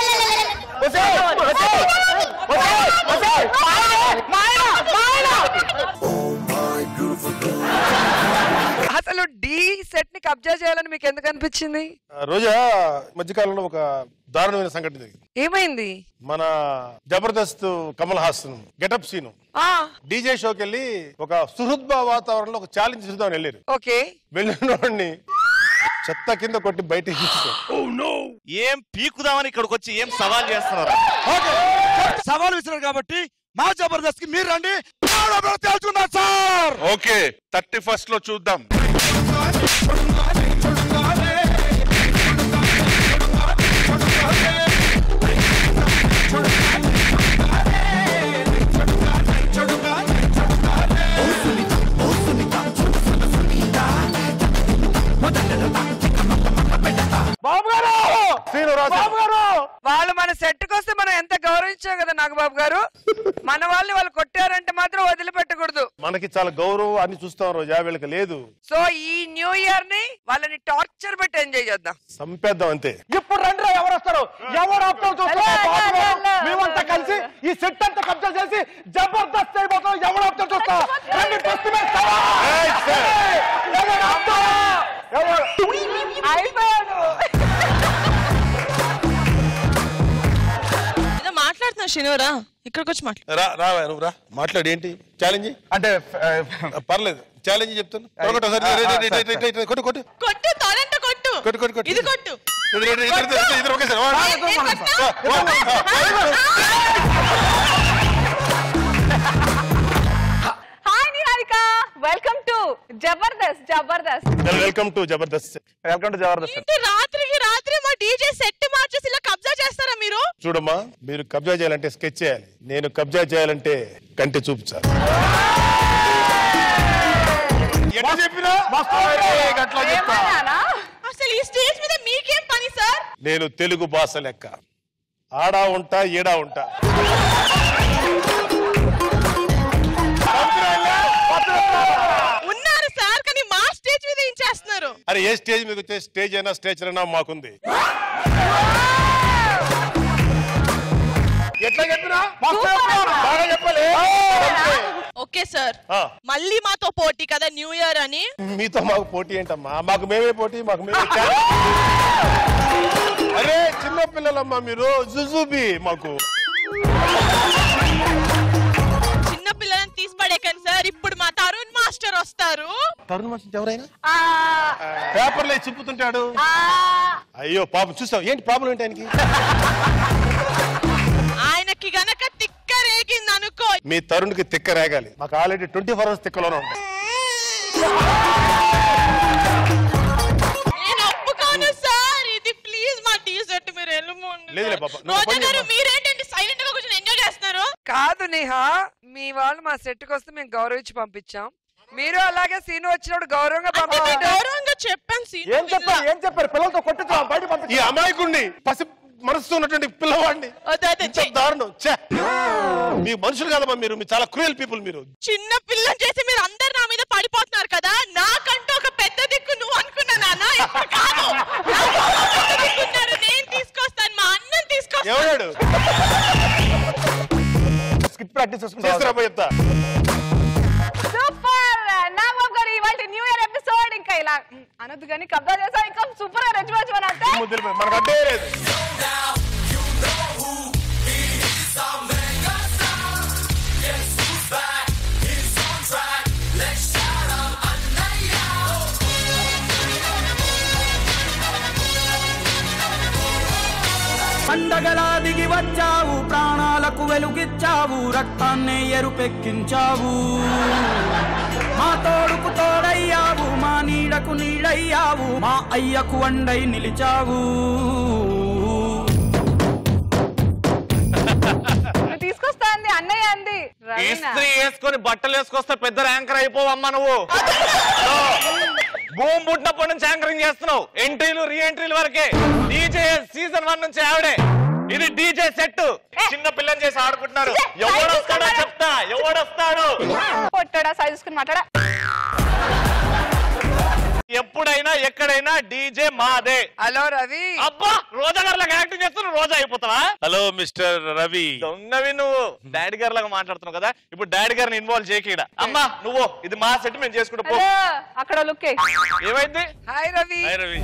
అసలు డి సెట్ ని కబ్జా చేయాలని మీకు ఎందుకు అనిపించింది? రోజా మధ్యకాలంలో ఒక దారుణమైన సంఘటన జరిగింది. ఏమైంది? మన జబర్దస్త్ కమల్ హాసన్ గెటప్ సీను డీజే షోకి వెళ్ళి ఒక సుహృద్భావ వాతావరణంలో ఒక ఛాలెంజ్ చూద్దామని వెళ్ళారు. ఓకే, వెళ్ళిన వాడిని చెత్త కింద కొట్టి బయటికి ఏం పీకుదామని ఇక్కడికి వచ్చి ఏం సవాల్ చేస్తున్నారు? సవాల్ విసిరారు కాబట్టి మా జబర్దస్త్ కి మీరు రండి, తెలుసుకున్నారు సార్. ఓకే 31st లో చూద్దాం. వాళ్ళు మన సెట్ వస్తే మనం ఎంత గౌరవించాం కదా నాగబాబు గారు. మన వాళ్ళని వాళ్ళు కొట్టారంటే మాత్రం వదిలిపెట్టకూడదు. మనకి చాలా గౌరవం అన్ని చూస్తాం రోజా, వీళ్ళకి లేదు. సో ఈ న్యూ ఇయర్ ని వాళ్ళని టార్చర్ పెట్టి ఎంజాయ్ చేద్దాం, సంపేద్దాం అంతే. ఇప్పుడు రండి, ఎవరు వస్తారు? ఎవరు ఆపుతాం చూస్తా. మేమంతా కలిసి ఈ సెట్ అంతా కబ్జా చేసి జబర్దస్త్ అయిపోతాం. ఎవరు ఆపుతాం చూస్తా. మాట్లాడుతున్నా శనివరా, ఇక్కడికి వచ్చి రావా నువ్వు రా, మాట్లాడు. ఏంటి ఛాలెంజ్? అంటే పర్లేదు, ఛాలెంజ్ చెప్తాను. కొట్టు కొట్టు కొట్టు, తాళంట కొట్టు, కొట్టు కొట్టు కొట్టు, ఇది కొట్టు. ఇద్దరు ఒకేసారి. Hi Niharika, welcome to Jabardasth. Welcome to Jabardasth. Welcome to Jabardasth. రాత్రికి రాత్రి మా డీజే సెట్ మార్చేసి ఇలా కబ్జా చేస్తారా మీరు? చూడమ్మా, మీరు కబ్జా చేయాలంటే స్కెచ్ చేయాలి, నేను కబ్జా చేయాలంటే కంటి చూపించాలి. అసలు ఈ స్టేజ్ మీద మీకేం పని సార్? నేను తెలుగు భాష లెక్క ఆడా ఉంటా ఈడా ఉంటా. ఉన్నారు సార్, కానీ మా స్టేజ్ మీద ఏం చేస్తున్నారు? అరే ఏ స్టేజ్ మీద వచ్చే స్టేజ్ అయినా స్టేచర్ అయినా మాకుంది. ఎట్లా చెప్పినా బాగా చెప్పలే. ఓకే సార్, మళ్ళీ మాతో పోటీ కదా న్యూ ఇయర్ అని. మీతో మాకు పోటీ ఏంటమ్మా? మాకు మేమే పోటీ, మాకు మేమే. అరే చిన్న పిల్లలమ్మా మీరు, జుజుబి మాకు. చిన్న పిల్లలని తీసి పడేకండి సార్. ఇప్పుడు మా తరుణ్ మాస్టర్ వస్తారు. తరుణ్ మాస్టర్ ఎవరైనా పేపర్లో చింపుతుంటాడు. అయ్యో పాపం, చూస్తావు ఏంటి ప్రాబ్లం ఏంటి ఆయనకి? ఆయనకి గనక తిక్క రేగింది అనుకో. మీ తరుణ్కి తిక్క రేగాలి, మాకు ఆల్రెడీ 24 hours తిక్కలోనే ఉంటాయి. నేను ఒప్పుకోను సార్, ఇది ప్లీజ్ మా టీ షర్ట్ మీరు వెళ్ళిపోండి. లేదులే పాప, రోజా గారు మీరేంటండి సైలెంట్ గా కూర్చొని ఎంజాయ్ చేస్తున్నారు? కాదు నిహా, మీ వాళ్ళు మా సెట్ కి వస్తే మేము గౌరవించి పంపించాం. మీరు అలాగే సీను వచ్చినప్పుడు గౌరవంగా పంపించారు. గౌరవంగా చెప్పాను సీను. ఏం చెప్పారు? పిల్లలతో కొట్టుతా బయట పంపించి. ఈ అమాయకుడిని పసి మనసుతో ఉన్నటువంటి పిల్లవాడిని దారుణం. మీ మనుషులు కాదమ్మా మీరు, మీరు చాలా క్రూయల్ పీపుల్. మీరు చిన్న పిల్లని చేసి మీరు అందరు నా మీద పడిపోతున్నారు కదా. నాకంటూ ఒక పెద్ద దిక్కు నువ్వు అనుకున్నా నాన్న, ఇప్పుడు కాదు. నేను తీసుకొస్తాను, మా అన్నం తీసుకొస్తాను. ఎవడాడు? స్కిట్ ప్రాక్టీస్ చేస్తారా చెప్తా. సూపర్ నాగబాబు గారు, ఇవాళ న్యూ ఇయర్ ఎపిసోడ్ ఇంకా ఇలా అనొద్దు కానీ కబ్జా చేసా ఇంకా సూపర్ గా రెచ్చిపోవచ్చు అంటే మనకు అడ్డే లేదు. పండగలా దిగి వచ్చావు, ప్రాణాలకు వెలుగిచ్చావు, రక్తాన్నే ఎరుపెక్కించావు. మా తోడుకు తోడయ్యావు, మా నీడకు నీడయ్యావు, మా అయ్యకు వండై నిలిచావు. తీసుకొస్తా అంది అన్నయ్య అంది. ఇస్త్రీ వేసుకొని బట్టలు వేసుకొస్తే పెద్ద యాంకర్ అయిపోవమ్మా నువ్వు. భూమి పుట్టినప్పటి నుంచి యాంకరింగ్ చేస్తున్నావు, ఎంట్రీలు రీ ఎంట్రీలు వరకే. డీజే సీజన్ 1 నుంచి ఆవిడే. ఇది డీజే సెట్, చిన్న పిల్లని చేసి ఆడుకుంటున్నారు. ఎవడొస్తాడో చెప్తా, ఎవడొస్తాడు? పొట్టడా సైజ్ చూసుకుని మాట్లాడా. ఎప్పుడైనా ఎక్కడైనా డీజే మాదే. హలో రవి. అబ్బా రోజా గారు లాగా యాక్టింగ్ చేస్తున్నావు, రోజా అయిపోతావా? Hello mister Ravi. దొంగవి నువ్వు డాడీ గారు లాగా మాట్లాడుతున్నావు కదా, ఇప్పుడు డాడీ గారిని ఇన్వాల్వ్ చేయకీడ. అమ్మా నువ్వు ఇది మా సెట్ మేము చేసుకుంటూ పో. అక్కడ లుక్ ఏమైంది? హాయ్ రవి. హాయ్ రవి.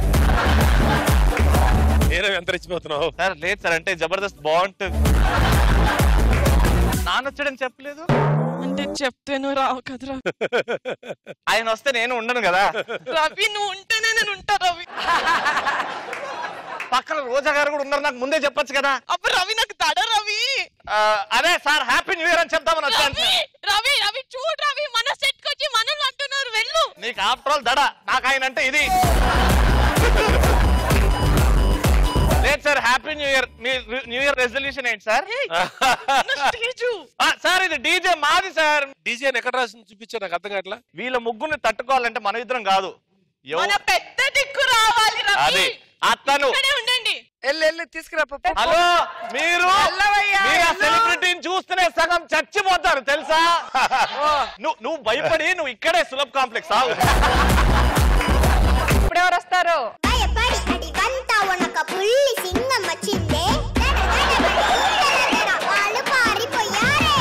ఏ రవి ఎంత రెచ్చిపోతున్నావు? సార్ లేదు సార్, అంటే జబర్దస్త్ బాగుంటుంది. నానొచ్చాడని చెప్పలేదు అంటే చెప్తే నువ్వు రావు కదరా. ఆయన వస్తే నేను ఉండను కదా. రవి నువ్వు ఉంటేనే నేను ఉంటా రవి. పక్కన రోజా గారు కూడా ఉన్నారు, నాకు ముందే చెప్పొచ్చు కదా. అప్పుడు రవి నాకు దడ రవి. అదే సార్ హ్యాపీ న్యూ ఇయర్ అని చెప్తామని వచ్చాను. రవి రవి చూడు రవి, మన సెట్ కి వచ్చి మనల్ని అంటున్నారు వెళ్ళు. నీకు ఆఫ్టర్ ఆల్ దడ, నాకు ఆయన అంటే ఇది. లేదు సార్ హ్యాపీ న్యూ ఇయర్. మీ న్యూ ఇయర్ రెజల్యూషన్ ఏంటి సార్? సార్ ఇది డీజే మాది సార్. డీజే ఎక్కడ రాసి చూపించా నాకు అర్థం కావట్లా. వీళ్ళ ముగ్గురిని తట్టుకోవాలంటే మన ఇద్దరం కాదు, మన పెద్ద దిక్కు రావాలి రవి. అది అతను. ఉండండి. ఎల్లు తీసుకురా. హలో మీరు సెలబ్రిటీని చూస్తేనే సగం చచ్చిపోతారు తెలుసా? నువ్వు భయపడి నువ్వు ఇక్కడే సులభ్ కాంప్లెక్స్ ఆవు. ఇప్పుడు ఎవరు వస్తారు? పుల్లి సింగం వచ్చిందే, వాళ్ళు పారిపోయారే.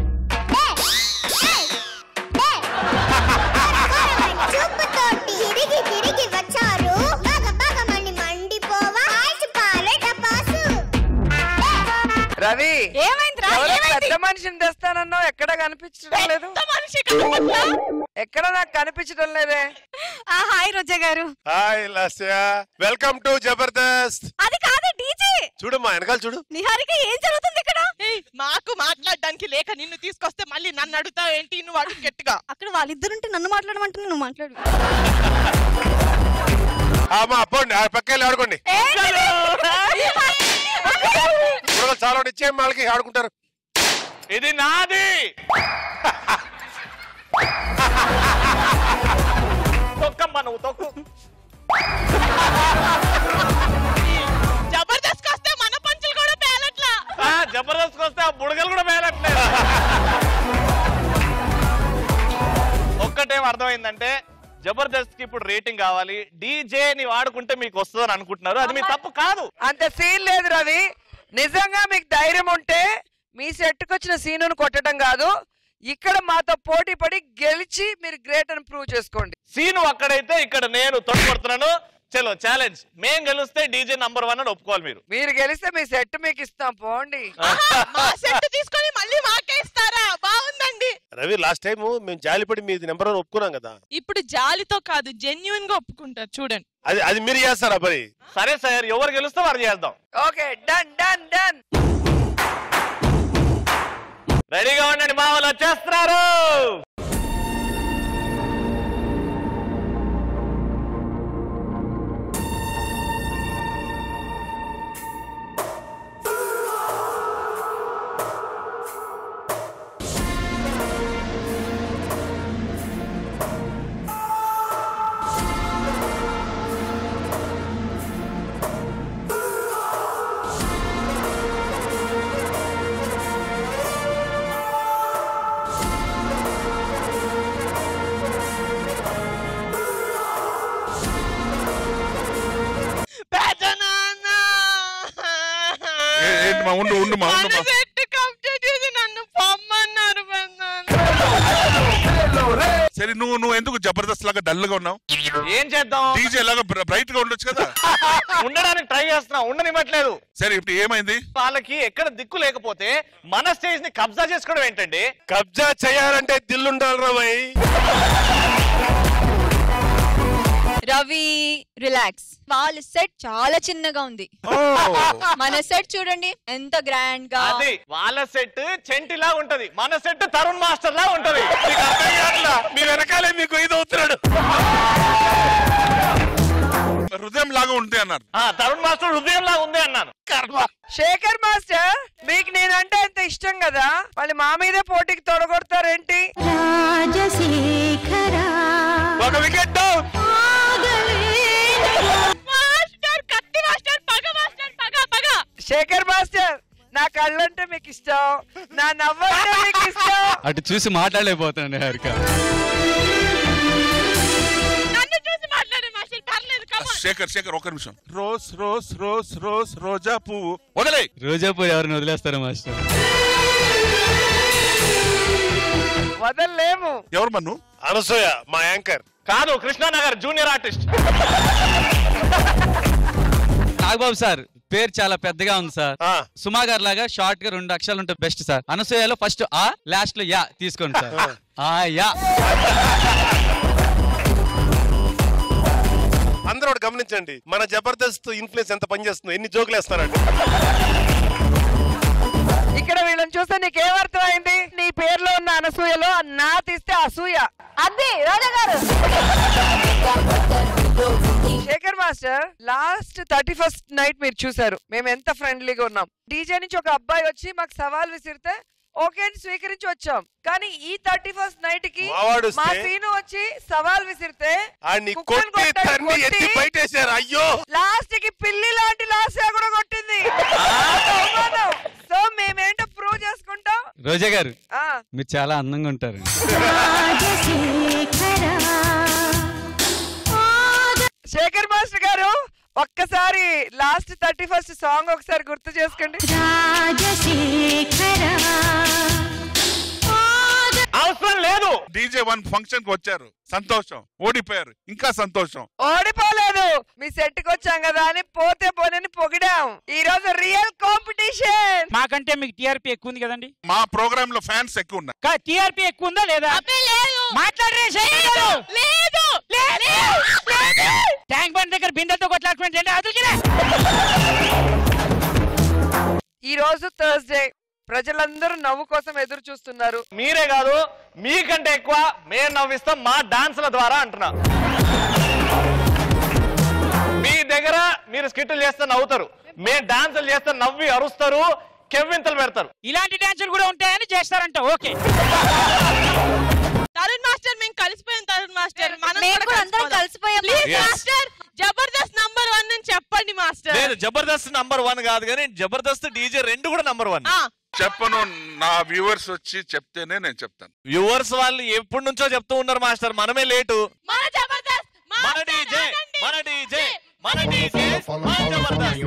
చూపుతోటి తిరిగి తిరిగి వచ్చారు, మగమని మండిపోవా పాసు. రవి ఏమైందిరా? పెద్ద మనిషిని తెస్తానన్నావు, ఎక్కడ కనిపించడం లేదు. ఎక్కడ నాకు కనిపించడం లేదే. హాయ్ రోజా గారు. Hi Lasya, welcome to Jabardasth. అది కాదు డీజే. చూడు మా వెనకాల చూడు. నిహారిక ఏం జరుగుతుంది ఇక్కడ? మాకు మాట్లాడడానికి లేక నిన్ను తీసుకొస్తే మళ్ళీ నన్ను అడుగుతావు ఏంటి? నువ్వు అడుగు గట్టిగా. అక్కడ వాళ్ళిద్దరుంటే నన్ను మాట్లాడమంటే నువ్వు మాట్లాడు. మా అప్పండి పక్క ఆడుకోండి. చాలా నిశ్చయం వాళ్ళకి ఆడుకుంటారు. ఇది నాది. తొక్కమ్మా నువ్వు తొక్కు. జబర్దస్త్ వస్తే మన పంచులు కూడా పేలట్లా. జబర్దస్త్ వస్తే ఆ బుడగలు కూడా పేలట్లేదు. ఒక్కటేం అర్థమైందంటే జబర్దస్త్ కి ఇప్పుడు రేటింగ్ కావాలి, డీజే ని వాడుకుంటే మీకు వస్తుందని అనుకుంటున్నారు. అది మీ తప్పు కాదు. అంత సీన్ లేదు రవి. నిజంగా మీకు ధైర్యం ఉంటే మీ సెట్కి వచ్చిన సీనును కొట్టడం కాదు, ఇక్కడ మాతో పోటీ పడి గెలిచి మీరు గ్రేట్ అని ప్రూవ్ చేసుకోండి. సీను అక్కడైతే ఇక్కడ నేను తొడగొడుతున్నాను. చలో ఛాలెంజ్. మేం గెలిస్తే డీజే నంబర్ 1 అని ఒప్పుకోవాలి. మీరు గెలిస్తే మీ సెట్ మీకు ఇస్తాం పోండి. మా సెట్ తీసుకొని మళ్ళీ మాకే ఇస్తారా? బాగుందండి. రవి లాస్ట్ టైం మేము జాలిపడి మీది నెంబర్ 1 ఒప్పుకున్నాం కదా. ఇప్పుడు జాలితో కాదు, జెన్యున్ గా ఒప్పుకుంటారు. చూడండి అది మీరు చేస్తారా మరి? సరే సార్, ఎవరు గెలుస్తే వారు చేద్దాం. Okay done done done. రెడీగా ఉండండి, మా వాళ్ళు వచ్చేస్తున్నారు. సరే నువ్వు ఎందుకు జబర్దస్త్ లాగా డల్ గా ఉన్నావు? ఏం చేద్దాం? డీజే లాగా బ్రైట్ గా ఉండొచ్చు కదా. ఉండడానికి ట్రై చేస్తున్నా, ఉండనివ్వట్లేదు. సరే ఇప్పుడు ఏమైంది? వాళ్ళకి ఎక్కడ దిక్కు లేకపోతే మన స్టేజ్ ని కబ్జా చేసుకోవడం ఏంటండి? కబ్జా చేయాలంటే దిల్లుండాలి రవి. రవి రిలాక్స్. వాళ్ళ సెట్ చాలా చిన్నగా ఉంది, మన సెట్ చూడండి ఎంత గ్రాండ్ గా. అది వాళ్ళ సెట్ చెంటిలా ఉంటది, మన సెట్ తరుణ్ మాస్టర్ లా ఉంటది. మీ వెనకాలే మీకు ఇది అవుతున్నాడు. హృదయం లాగా ఉంది అన్నారు. తరుణ్ మాస్టర్ హృదయం లాగా ఉంది అన్నాను. శేఖర్ మాస్టర్ మీకు నేనంటే ఎంత ఇష్టం కదా, మళ్ళీ మా మీదే పోటీకి తొడగొడతారేంటి? ఒక వికెట్. శేఖర్ మాస్టర్ నా కళ్ళంటే మీకు ఇష్టం, నా నవ్వంటే మీకు ఇష్టం. అటు చూసి మాట్లాడలేకపోతున్నాను హారిక. శేఖర్ ఒక నిమిషం. రోజ్ రోజ్ రోజ్ రోజ్ రోజా పువ్వు వదిలే. రోజా పువ్వు ఎవరిని వదిలేస్తారా మాస్టర్? వదలలేము. ఎవరు మన్ను? అనసూయ మా యాంకర్. కాదు, Krishnanagar junior artist. Nagababu sir పేరు చాలా పెద్దగా ఉంది సార్. సుమా గారు లాగా షార్ట్ గా 2 అక్షరాలు ఉంటే బెస్ట్ సార్. అనసూయలో ఫస్ట్ ఆ, లాస్ట్ లో యా తీసుకోండి సార్. ఆ యా. అందరూ ఒకటి గమనించండి, మన జబర్దస్త్ ఇన్ఫ్లుయెన్స్ ఎంత పనిచేస్తుందో, ఎన్ని జోకులు వేస్తారండి. ఇక్కడ వీళ్ళని చూస్తే నీకేమర్థమైంది? నీ పేరులో ఉన్న అనసూయలో నా తీస్తే అసూయ. అది రోజా గారు. Shekhar master, last 31st night మీరు చూసారు మేము ఎంత ఫ్రెండ్లీగా ఉన్నాం. డీజే నుంచి ఒక అబ్బాయి వచ్చి మాకు సవాల్ విసిరితే ఓకే అని స్వీకరించి వచ్చాం. కానీ ఈ 31st నైట్ కి మా సీను వచ్చి సవాల్ విసిరితే లాస్ట్ కి పిల్లి లాంటి లాస్ట్ కూడా కొట్టింది. సో మేమేంటో ప్రూవ్ చేసుకుంటాం. రోజా గారు మీరు చాలా అందంగా ఉంటారు. శేఖర్ మాస్టర్ గారు ఒక్కసారి లాస్ట్ 31st సాంగ్ ఒకసారి గుర్తు చేసుకోండి. అవసరం లేదు. డీజే 1 ఫంక్షన్ కి వచ్చారు, సంతోషం. ఓడిపోయారు, ఇంకా సంతోషం. ఓడిపోలేదు, మీ సెట్ కి వచ్చాం కదా అని పోతే పోనని పొగిడాం. ఈ రోజు రియల్ కాంపిటీషన్. మాకంటే మీకు టీఆర్పీ ఎక్కువ ఉంది కదండి. మా ప్రోగ్రామ్ లో ఫ్యాన్స్ ఎక్కువ ఉన్నారు. టీఆర్పీ ఎక్కువ ఉందా లేదా? ట్యాంక్ బండ్ దగ్గర బిందెలతో కొట్లాడుకుంటే ఈ రోజు థర్స్డే, ప్రజలందరూ నవ్వు కోసం ఎదురు చూస్తున్నారు. మీరే కాదు, మీకంటే ఎక్కువ మేము నవ్విస్తాం మా డాన్స్ల ద్వారా అంటున్నా. మీ దగ్గర మీరు స్కిట్లు చేస్తే నవ్వుతారు, మేము డాన్సులు చేస్తే నవ్వి అరుస్తారు, కెవ్వింతలు పెడతారు. ఇలాంటి డాన్సులు కూడా ఉంటాయని చేస్తారంట. ఓకే తరుణ్ మాస్టర్, మేము కలిసిపోయాం. తరుణ్ మాస్టర్ అందరం కలిసిపోయాం. మాస్టర్ జబర్దస్త్ నంబర్ 1 అని చెప్పండి మాస్టర్. లేదు, జబర్దస్త్ నంబర్ 1 కాదు కానీ జబర్దస్త్ డీజే 2 కూడా నంబర్ 1. చెప్పను, నా వ్యూవర్స్ వచ్చి చెప్తేనే నేను చెప్తాను. వ్యూవర్స్ వాళ్ళు ఎప్పటి నుంచో చెప్తూ ఉన్నారు మాస్టర్, మనమే లేటు. మన జబర్దస్త్, మన డీజే, మన డీజే, మన డీజే, మన జబర్దస్త్.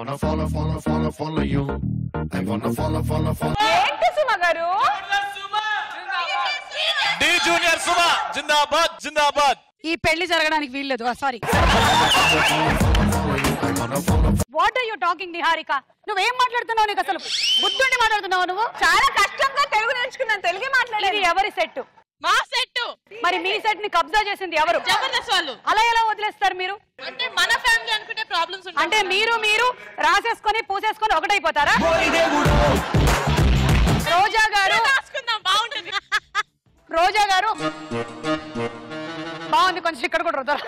ఏంటి సుమ గారు? డి జూనియర్ సుమ జిందాబాద్, జిందాబాద్. ఈ పెళ్లి జరగడానికి వీల్లేదు. Sorry. What are you talking Niharika? నువ్వేం మాట్లాడుతున్నావు? నీకు అసలు బుద్ధుండి మాట్లాడుతున్నావు నువ్వు? చాలా కష్టంగా తెలుగు నేర్చుకున్నాను, తెలుగే మాట్లాడేది. ఇది ఎవరి సెట్? మా సెట్. మరి మీ సెట్ ని కబ్జా చేసింది ఎవరు? జబర్దస్త్ వాళ్ళు. అలా ఎలా వదిలేస్తారు మీరు? అంటే మన ఫ్యామిలీ అనుకుంటే ప్రాబ్లమ్స్ ఉంటాయి. అంటే మీరు రాసేసుకొని పూసేసుకొని ఒకటైపోతారా? రోజా గారు బాగుంటుంది. రోజా గారు బాగుంది, కొంచెం ఇక్కడ కూడా రుద్దారా?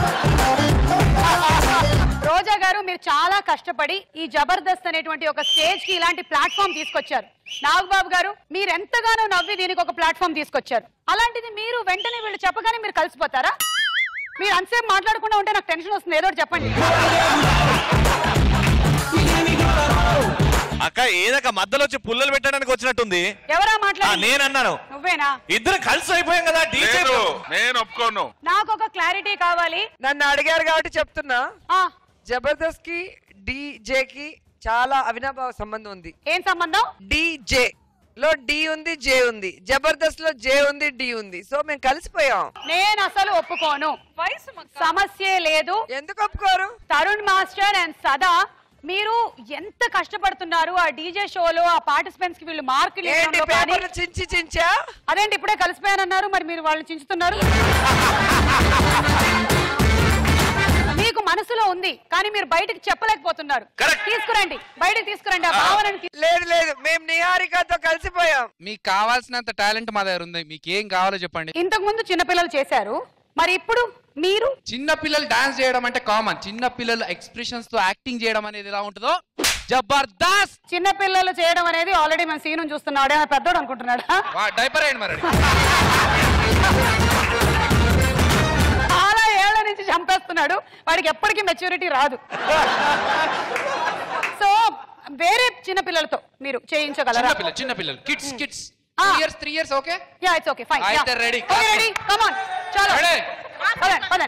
రోజా గారు, మీరు చాలా కష్టపడి ఈ జబర్దస్త్ అనేటువంటి ఒక స్టేజ్ కి ఇలాంటి ప్లాట్ఫామ్ తీసుకొచ్చారు. నాగబాబు గారు, మీరు ఎంతగానో నవ్వి దీనికి ఒక ప్లాట్ఫామ్ తీసుకొచ్చారు. అలాంటిది మీరు వెంటనే వీళ్ళు చెప్పగానే మీరు కలిసిపోతారా? మీరు అంతసేపు మాట్లాడకుండా ఉంటే నాకు టెన్షన్ వస్తుంది. ఏదో చెప్పండి అక్క. ఏదక్క మధ్యలో వచ్చి పుల్లలు పెట్టడానికి వచ్చినట్టుంది. ఎవరా మాట్లాడు? నేను అన్నాను. నువ్వేనా? ఇద్దరు కలిసి అయిపోయాం కదా డీజే. నేను ఒప్పుకోను. నాకు ఒక క్లారిటీ కావాలి. నన్ను అడిగారు కాబట్టి చెప్తున్నా. జబర్దస్త్ కి డీజే కి చాలా అవినాభావ సంబంధం ఉంది. ఏం సంబంధం? డీజే లో డి ఉంది, జే ఉంది. జబర్దస్త్ లో జే ఉంది, డి ఉంది. సో మేము కలిసిపోయాం. నేను అసలు ఒప్పుకోను. సమస్య లేదు. ఎందుకు ఒప్పుకోరు? తరుణ్ మాస్టర్ అండ్ సదా, మీరు ఎంత కష్టపడుతున్నారు ఆ డీజే షోలో, ఆ పార్టిసిపెంట్స్ కి వీళ్ళు మార్కులు చించా. అదేంటి ఇప్పుడే కలిసిపోయానన్నారు, మరి మీరు వాళ్ళు చించుతున్నారు. మీకు మనసులో ఉంది కానీ మీరు బయటకు చెప్పలేకపోతున్నారు. తీసుకురండి, బయటకు తీసుకురండి ఆ భావనని. లేదు, మేము నిహారికతో కలిసిపోయాం. మీకు కావాల్సినంత టాలెంట్ మా దగ్గర ఉంది. మీకు ఏం కావాలో చెప్పండి. ఇంతకు ముందు చిన్నపిల్లలు చేశారు, మరి ఇప్పుడు మీరు? చిన్న పిల్లలు డాన్స్ చేయడం అంటే కామన్. చిన్న పిల్లలు ఎక్స్ప్రెషన్స్ తో యాక్టింగ్ చేయడం అనేది ఎలా ఉంటుందో జబర్దస్త్. చిన్న పిల్లలు చేయడం అనేది ఆల్రెడీ మన సీను చూస్తున్నాడు, పెద్దోడు అనుకుంటున్నాడు. డైపర్ అయ్యండి మరి. చాలా ఏళ్ల నుంచి చంపేస్తున్నాడు, వాడికి ఎప్పటికీ మెచ్యూరిటీ రాదు. సో వేరే చిన్న పిల్లలతో మీరు చేయించగలరా? చిన్న పిల్లలు kids 3 years okay? Yeah, it's okay, fine. అయితే రెడీ. రెడీ, కమ్ ఆన్, చలో.